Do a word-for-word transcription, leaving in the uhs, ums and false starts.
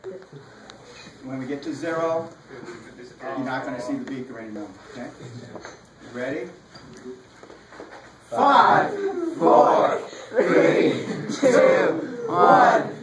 When we get to zero, you're not going to see the beaker anymore. Okay? Ready? Five, four, three, two, one.